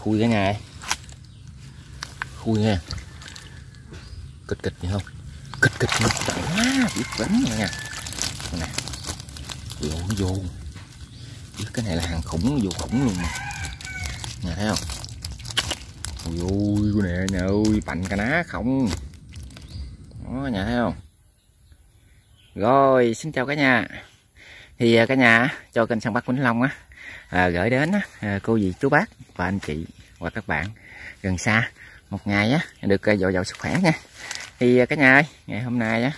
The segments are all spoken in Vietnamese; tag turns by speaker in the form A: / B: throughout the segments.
A: Khui cả nhà ơi. Khui nha. Kịch kịch vậy không? Kịch kịch nó chạy quá, biết bắn rồi nha. Nè. Vô nó vô. Cái này là hàng khủng, vô khủng luôn nè. Nhà thấy không? Ôi nè nhà ơi, bạnh cà ná không. Đó nhà thấy không? Rồi, xin chào cả nhà. Thì cả nhà cho kênh Săn Bắt Vĩnh Long gửi đến cô dì chú bác và anh chị và các bạn gần xa một ngày được dồi dào sức khỏe nha. Thì cả nhà ơi, ngày hôm nay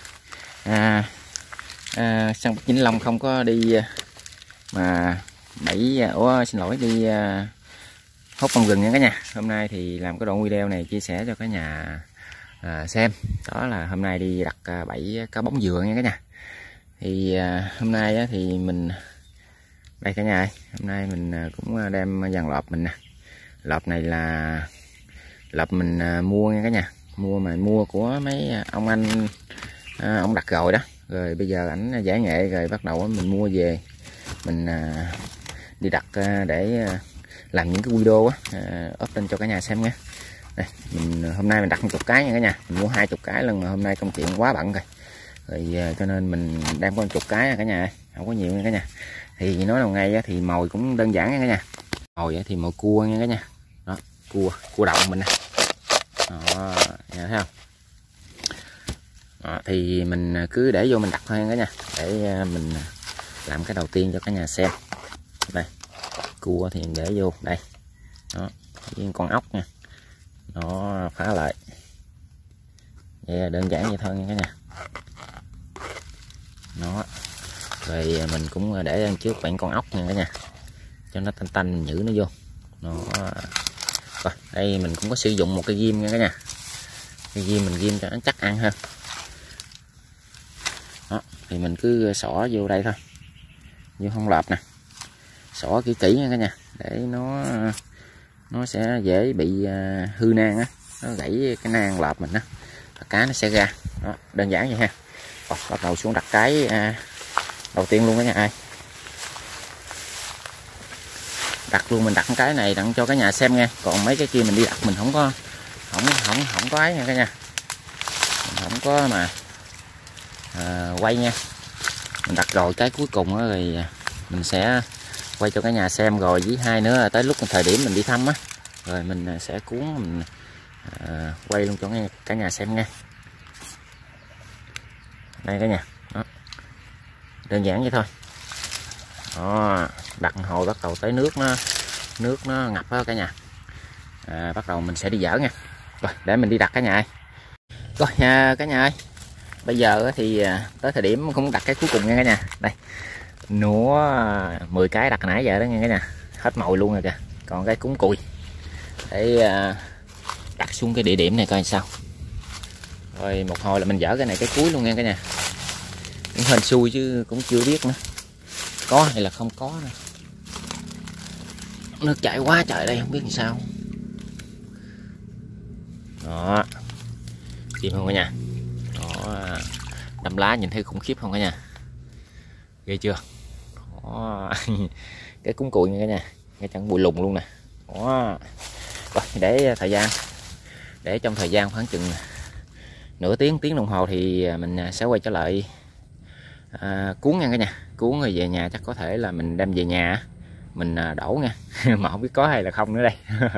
A: Săn Bắt Vĩnh Long không có đi mà đi hút bông gừng nha cả nhà. Hôm nay thì làm cái đoạn video này chia sẻ cho cả nhà xem, đó là hôm nay đi đặt bẫy cá bóng dừa nha cả nhà. Thì hôm nay thì mình đây cả nhà ơi, hôm nay mình cũng đem dàn lọp mình nè. Lọp này là lọp mình mua nha cả nhà, mua của mấy ông anh ông đặt rồi đó, rồi bây giờ ảnh giải nghệ rồi bắt đầu mình mua về mình đi đặt để làm những cái video up lên cho cả nhà xem nha. Đây, hôm nay mình đặt 10 cái nha cả nhà, mình mua 20 cái lần mà hôm nay công chuyện quá bận rồi cho nên mình đem có 10 cái cả nhà, không có nhiều nha cả nhà. Thì nói đầu ngày thì mồi cũng đơn giản nha cả nhà, mồi thì mồi cua nha cả nhà. Đó, cua đồng mình nè. Đó, nhà thấy không? Đó, thì mình cứ để vô mình đặt thôi cả nhà, để mình làm cái đầu tiên cho cả nhà xem. Đây, cua thì mình để vô đây. Đó, với con ốc nha. Nó phá lại. Vậy là đơn giản vậy thôi nha cả nhà. Nó rồi mình cũng để ăn trước bạn con ốc nha cả nhà, cho nó tanh tanh nhử nó vô. Nó rồi đây mình cũng có sử dụng một cái ghim nha cả nhà, cái ghim mình ghim cho nó chắc ăn hơn. Đó thì mình cứ xỏ vô đây thôi, vô hông lọp nè, xỏ kỹ kỹ nha cả nhà, để nó sẽ dễ bị hư nang nó gãy cái nang lọp mình cá nó sẽ ra. Đó, đơn giản vậy ha. Rồi, bắt đầu xuống đặt cái đầu tiên luôn cả nhà ơi. Đặt luôn, mình đặt cái này đặng cho cả nhà xem nha, còn mấy cái kia mình đi đặt mình không có ấy nha cả nhà, mình không có mà quay nha. Mình đặt rồi cái cuối cùng rồi mình sẽ quay cho cả nhà xem, rồi với hai nữa tới lúc thời điểm mình đi thăm rồi mình sẽ cuốn mình quay luôn cho cả nhà xem nha. Đây cả nhà, đó đơn giản vậy thôi. Đó, đặt hồi bắt đầu tới nước nó ngập cả nhà, bắt đầu mình sẽ đi dỡ nha. Rồi để mình đi đặt cả nhà ơi. Rồi cả nhà ơi, bây giờ thì tới thời điểm không đặt cái cuối cùng nha cả nhà. Đây nó 10 cái đặt nãy giờ đó nha cả nhà, hết mồi luôn rồi kìa, còn cái cúng cùi để đặt xuống cái địa điểm này coi sao. Rồi một hồi là mình dỡ cái này cái cuối luôn nha cả nhà. Cũng hên xui chứ cũng chưa biết nữa có hay là không có nữa. Nước chảy quá trời đây không biết làm sao. Đó, chim không cả nhà. Đó, đâm lá nhìn thấy khủng khiếp không cả nhà, ghê chưa. Đó, cái cúng cùi nha cả nhà, ngay chẳng bụi lùng luôn nè. Đó, rồi để trong thời gian khoảng chừng nửa tiếng đồng hồ thì mình sẽ quay trở lại cuốn nha cả nhà. Cuốn rồi về nhà chắc có thể là mình đem về nhà mình đổ nha mà không biết có hay là không nữa đây.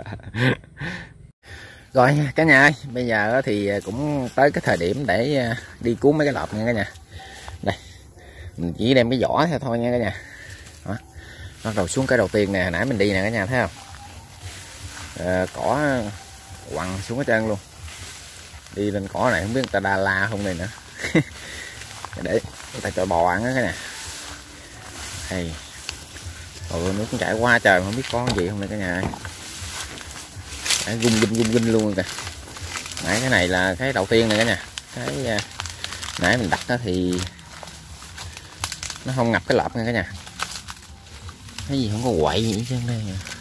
A: Rồi cả nhà ơi, bây giờ thì cũng tới cái thời điểm để đi cuốn mấy cái lọp nha cả nhà. Đây mình chỉ đem cái vỏ theo thôi nha cả nhà. Đó, bắt đầu xuống cái đầu tiên nè, hồi nãy mình đi nè cả nhà thấy không, cỏ quằn xuống hết trơn luôn. Đi lên cỏ này không biết người ta đa la không này nữa. Để người ta cho bò ăn đó cả nhà. Đây, nước cũng chảy qua trời, không biết có gì không đây cả nhà ơi. Đấy, gung ginh luôn rồi kìa. Nãy cái này là cái đầu tiên này cả nhà. Cái nãy mình đặt đó thì nó không ngập cái lọp nha cả nhà. Cái gì không có quậy gì chứ đây.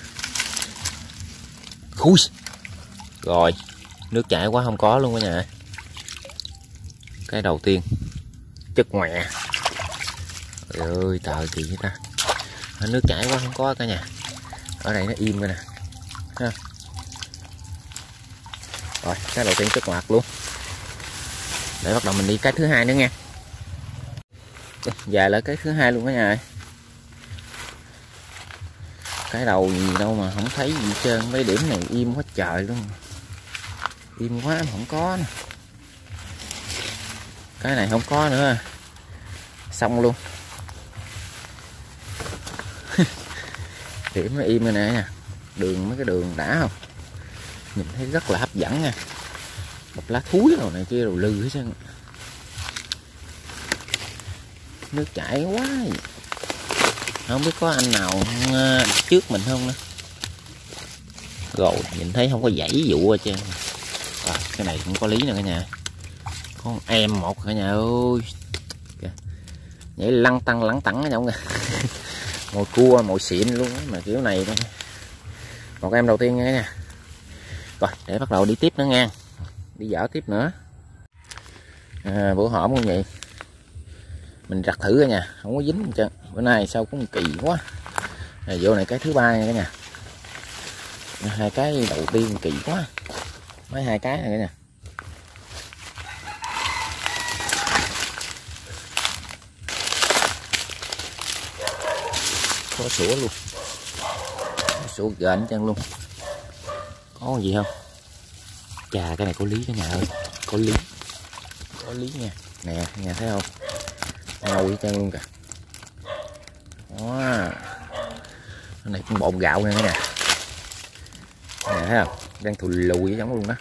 A: Khui. Rồi, nước chảy quá không có luôn cả nhà. Cái đầu tiên chất ngoẹ. Trời ơi trời kỳ vậy ta. Nước chảy quá không có cả nhà. Ở đây nó im rồi nè. Rồi cái đầu tiên kích hoạt luôn, để bắt đầu mình đi cái thứ hai nữa nha. Dài là cái thứ hai luôn cả nhà ơi. Cái đầu gì đâu mà không thấy gì hết trơn, mấy điểm này im quá trời luôn, im quá không có nè. Cái này không có nữa, xong luôn. Điểm nó im rồi nè, đường mấy cái đường đã không, nhìn thấy rất là hấp dẫn nha. Một lá thúi rồi này kia rồi lư hết trơn, nước chảy quá vậy. Không biết có anh nào trước mình không nữa. Rồi nhìn thấy không có dãy dụ hết trơn. Rồi cái này cũng có lý nè cả nhà, con em một cả nhà ơi. Kìa. Nhảy lăn tăng lẳng tẳng ở trong kìa. Mồi cua mồi xịn luôn á, mà kiểu này đây. Một em đầu tiên nha cả nhà. Rồi để bắt đầu đi tiếp nữa nha, đi dở tiếp nữa. Bữa hổm cũng vậy, mình rặt thử cả nhà, không có dính chứ. Bữa nay sao cũng kỳ quá. Vô này cái thứ ba nha cả nhà. Hai cái đầu tiên kỳ quá, mấy hai cái này cả nhà. Có sủa luôn, có sủa gệnh chân luôn. Có gì không? Chà cái này có lý cả nhà ơi, có lý, có lý nha. Nè nhà thấy không, ngầu với chân luôn kìa. Đó, cái này cũng bộn gạo nha cả nhà. Nè thấy không, đang thùi lùi giống luôn đó.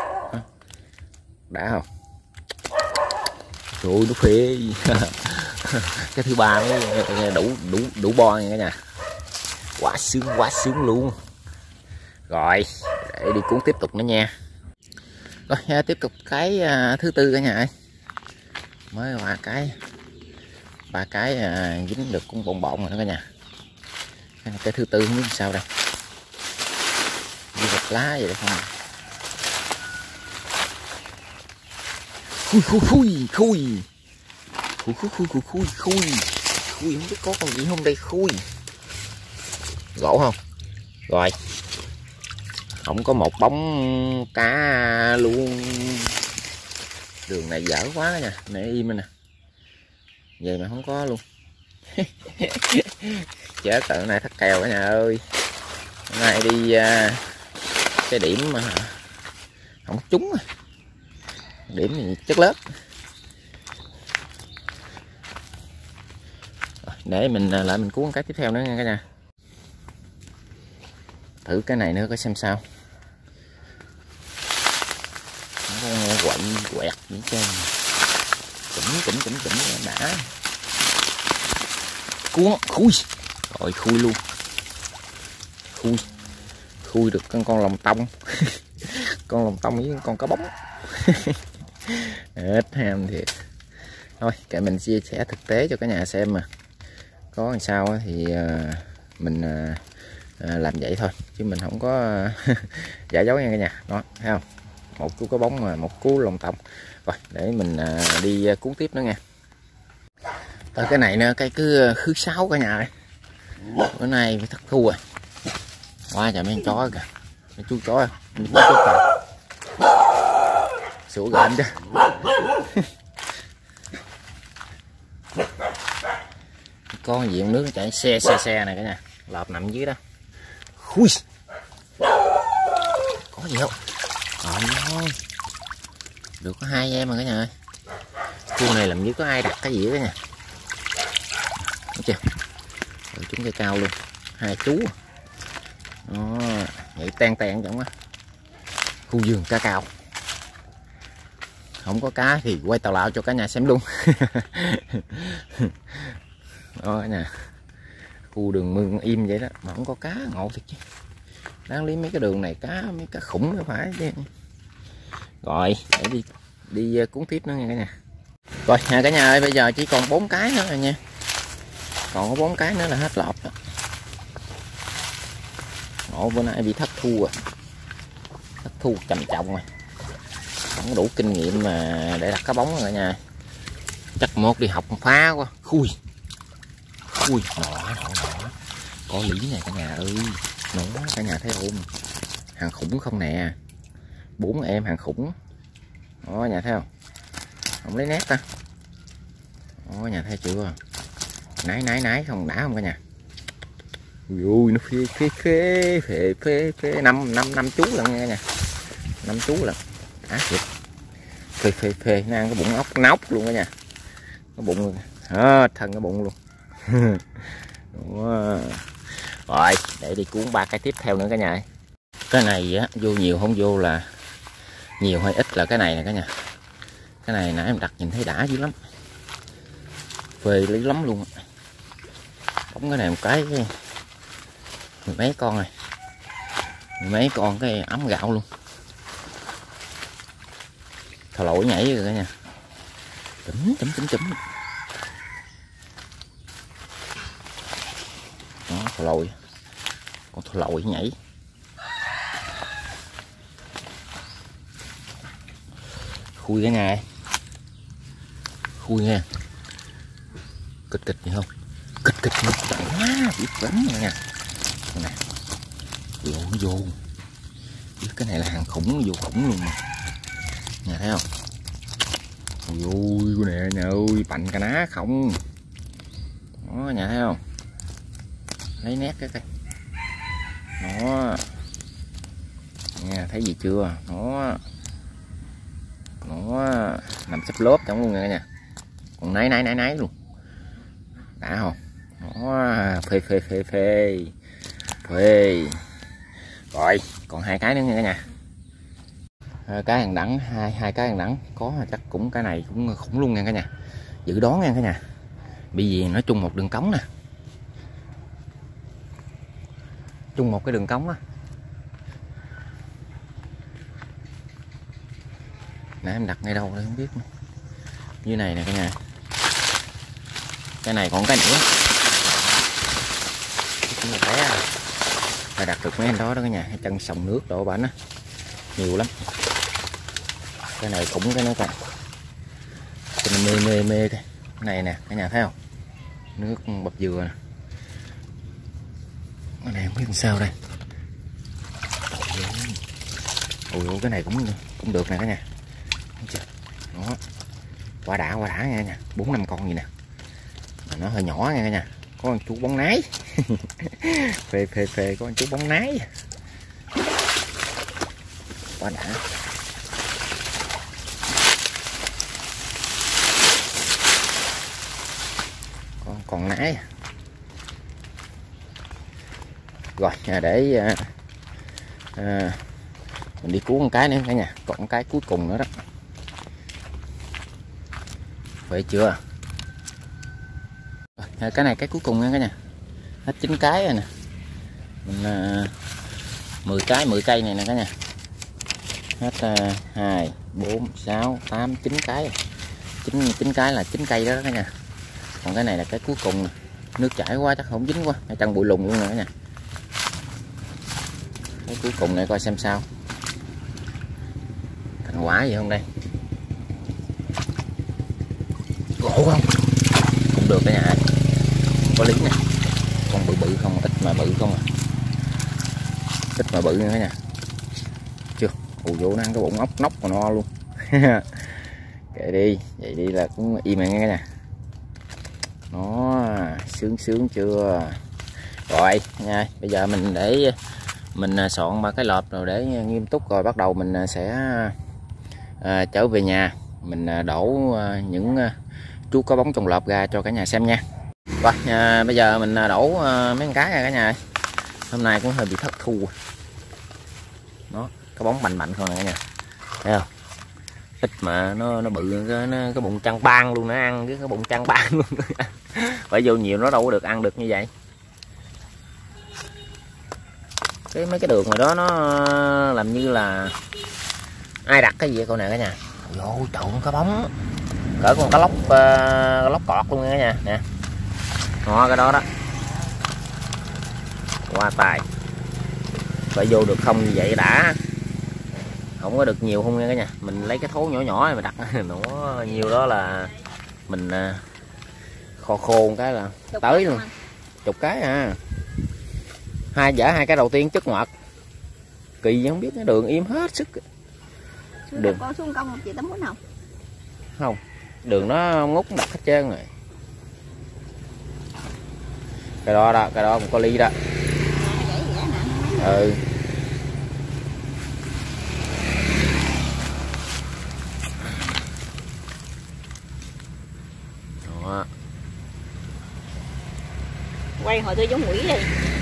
A: Đã không? Trời ơi nó phê. Cái thứ ba mới đủ bo nha cả nhà, quá sướng luôn. Rồi để đi cuốn tiếp tục nữa nha. Rồi tiếp tục cái thứ tư cả nhà ơi. Mới ba cái dính được cũng bộn bộn rồi đó cả nhà. Cái thứ tư không biết sao đây, như vật lá vậy đấy không. Khui không biết có con gì không đây. Khui gỗ không? Rồi không có một bóng cá luôn, đường này dở quá nha, này im nè, vậy mà không có luôn. Chết rồi, này thắt kèo cả nhà ơi. Hôm nay đi cái điểm mà không trúng, điểm gì chất lớp. Để mình lại mình cuốn cái tiếp theo nữa nha cả nhà. Thử cái này nữa có xem sao. Nó nghe quậy quẹt những trơn. Chỉnh đã. Cuốn khui. Rồi khui luôn. Khui được con lồng tông. Con lồng tông với con cá bóng. Hết ham thiệt. Thôi kệ mình chia sẻ thực tế cho cả nhà xem mà. Có làm sao thì mình làm vậy thôi, chứ mình không có giả dối nha cả nhà. Đó thấy không, một cú cá bóng mà một cú lồng tông. Rồi để mình đi cuốn tiếp nữa nha. Tới cái này nữa, cái cứ khứ 6 cả nhà ơi. Bữa nay phải thất thu rồi. Quá trời mấy con chó kìa, mấy chú chó sủa gệnh chứ. Con gì nước chảy xe này cả nhà, lợp nằm dưới đó. Khui. Có gì không? Ôi, được có 2 em rồi cả nhà ơi. Khu này làm như có ai đặt cái gì đó nha. Đúng chưa? Rồi chúng cây cao luôn, 2 chú. Đó, vậy tan chẳng quá. Khu vườn cá cao. Không có cá thì quay tào lao cho cả nhà xem luôn. Đó cả nhà. Khu đường mương im vậy đó mà không có cá, ngộ thiệt chứ. Đáng lý mấy cái đường này mấy cá khủng mới phải chứ. Rồi để đi cuốn tiếp nữa nha cả nhà. Rồi cả nhà ơi, bây giờ chỉ còn 4 cái nữa rồi nha. Còn có 4 cái nữa là hết lọt đó. Ngộ bữa nay bị thất thu rồi. Thất thu trầm trọng rồi. Không có đủ kinh nghiệm mà để đặt cá bóng rồi cả nhà. Chắc một đi học phá quá. Khui nọ. Có lý này cả nhà ơi. Nó cả nhà thấy không, hàng khủng không nè. 4 em hàng khủng. Đó nhà thấy không, không lấy nét ta. Đó nhà thấy chưa, nái không đã không cả nhà. Ui nó phê năm chú lần nha cả nhà, 5 chú lần á thiệt, phê nó ăn cái bụng ốc nóc luôn cả nhà, cái bụng hết thân cái bụng luôn. Rồi để đi cuốn 3 cái tiếp theo nữa cả nhà. Cái này á vô nhiều không vô là nhiều hay ít là cái này nè cả nhà. Cái này nãy em đặt nhìn thấy đã dữ lắm, phê lý lắm luôn. Bóng cái này một cái mười mấy con này, mười mấy con cái ấm gạo luôn. Thò lội nhảy rồi cả nhà, chấm. Đó thò lội, con thò lội nhảy. Khui cả nhà, khui nha, kịch gì không, kịch một trận quá biết bắn nha. Con này vô cái này là hàng khủng, vô khủng luôn nhà thấy không. Ui nè nhà ơi, bành cà ná không. Đó nhà thấy không, lấy nét cái đó nha, thấy gì chưa. Nó nằm xếp lốp trong luôn nha, còn nái luôn đã không. Đó phê. Rồi còn 2 cái nữa nha cả nhà. Cái hàng đẳng, hai cái hàng đẳng có chắc cũng cái này cũng khủng luôn nha cả nhà, dự đoán nha cả nhà. Bởi vì nói chung một đường cống nè, chung một cái đường cống á. Nãy em đặt ngay đâu đây không biết nữa. Như này nè cả nhà, cái này còn cái nữa, cũng là té phải đặt được mấy anh đó đó cả nhà. Chân sông nước độ bển á nhiều lắm. Cái này cũng cái nó còn cái mê cái này nè cả nhà thấy không, nước bắp dừa nè. Cái này không biết làm sao đây. Ôi cái này cũng được nè cả nhà. Đó quả đã nha cả nhà, 4-5 con gì nè, mà nó hơi nhỏ nha cả nhà. Có con chú bóng nái. phê có con chú bóng nái quá đã. Còn nái. Rồi để mình đi cuốn một cái nữa cả nhà, còn cái cuối cùng nữa đó. Vậy chưa. Cái này cái cuối cùng nha cả nhà, hết 9 cái rồi nè. Mình 10 cây này nè cả nhà, hết 2 4 6 8 9 cái, 9 cái là 9 cây đó cả nhà. Còn cái này là cái cuối cùng nè. Nước chảy quá chắc không dính quá, hay chân bụi lùn luôn nè cả nhà. Cái cuối cùng này coi xem sao, thành quả gì không đây. Gỗ không, cũng được cả nhà, có lý nè. Con bự không, ít mà bự không à, ít mà bự nha cả nhà. Chưa, vô nó ăn cái bụng ốc nóc còn no luôn. Kệ đi, vậy đi là cũng im nghe cả nhà. Nó sướng chưa. Rồi nha, bây giờ mình để mình soạn 3 cái lợp rồi để nghiêm túc, rồi bắt đầu mình sẽ trở về nhà, mình đổ những chú có bóng trong lợp ra cho cả nhà xem nha. Rồi bây giờ mình đổ mấy con cá ra cả nhà. Hôm nay cũng hơi bị thất thu. Nó cái bóng mạnh không nè cả nhà, thấy không, ít mà nó bự cái bụng trăng ban luôn, nó ăn với cái bụng trăng ban luôn. Phải vô nhiều nó đâu có được ăn được như vậy. Mấy cái đường rồi đó nó làm như là ai đặt cái gì con này cả nhà. Vô trộn cá bóng cỡ con cá lóc cọt luôn nha cả nhà nè. Nó cái đó đó qua tài, phải vô được không như vậy đã, không có được nhiều không nha cả nhà. Mình lấy cái thố nhỏ này mà đặt nó nhiều đó là mình khô cái là tới luôn. Chục cái à, hai cái đầu tiên chất ngọt kỳ, không biết cái đường im hết sức. Đường
B: con xuống công một chị tấm muốn không?
A: Không, đường nó ngút đặt hết trơn rồi. Cái đó cũng có ly đó. Ừ. Đó.
B: Quay hồi tôi giống quỷ đi.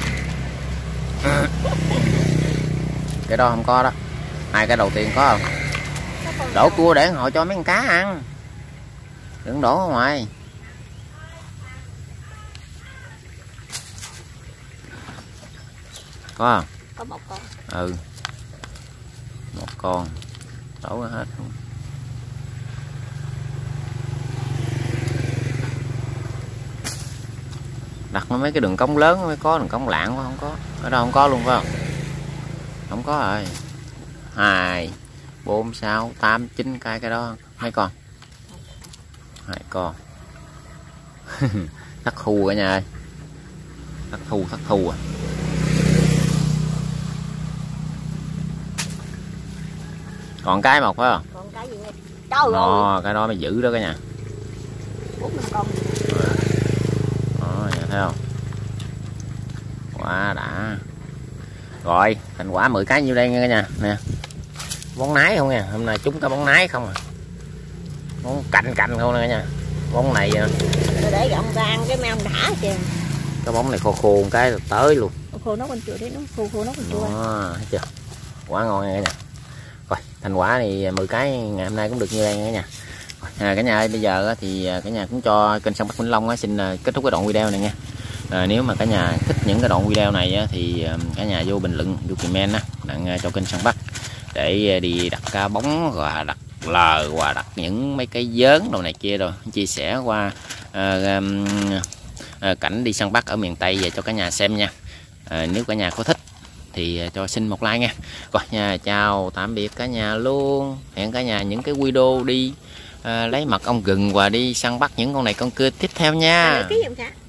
A: Cái đó không có đó. Hai cái đầu tiên có không? Đổ cua để họ cho mấy con cá ăn. Đừng đổ ở ngoài. Có không?
B: Có một con.
A: Ừ. Một con. Đổ ra hết luôn. Đặt mấy cái đường cống lớn mới có, đường cống lạng quá không có. Ở đâu không có luôn phải không? Không có rồi. 2, 4, 6, 8, 9 cái đó. Mấy con? 2 con. Thất thu cả nhà ơi. Thất thu à. Còn cái một phải không?
B: Còn cái gì? Trời ơi.
A: Cái đó mới giữ đó cả nhà.
B: 4-5 con.
A: Đó, thấy không? Quá đã. Rồi, thành quả 10 cái nhiêu đây nha cả nhà. Nè. Bóng nái không nha, hôm nay chúng có bóng nái không à. Bóng cạnh không nè cả nhà. Bóng này
B: Tôi để gọng ra ăn cái mấy ông đã kìa.
A: cái bóng này khô một cái là tới luôn.
B: Khô nó còn chua đấy, nó khô nó còn chua.
A: Thấy chưa? Quá ngon nha cả nhà. Rồi, thành quả thì 10 cái ngày hôm nay cũng được như đây nha cả nhà. Cả nhà ơi, bây giờ thì cả nhà cũng cho kênh Săn Bắt Vĩnh Long xin kết thúc cái đoạn video này nha. Nếu mà cả nhà thích những cái đoạn video này thì cả nhà vô bình luận, vô comment đặng cho kênh Săn Bắt để đi đặt cá bóng và đặt lờ và đặt những mấy cái vớn đồ này kia rồi chia sẻ qua cảnh đi săn bắt ở miền Tây về cho cả nhà xem nha. Nếu cả nhà có thích thì cho xin một like nha. Rồi nha, chào tạm biệt cả nhà luôn. Hẹn cả nhà những cái video đi lấy mật ong gừng và đi săn bắt những con này con cưa tiếp theo nha.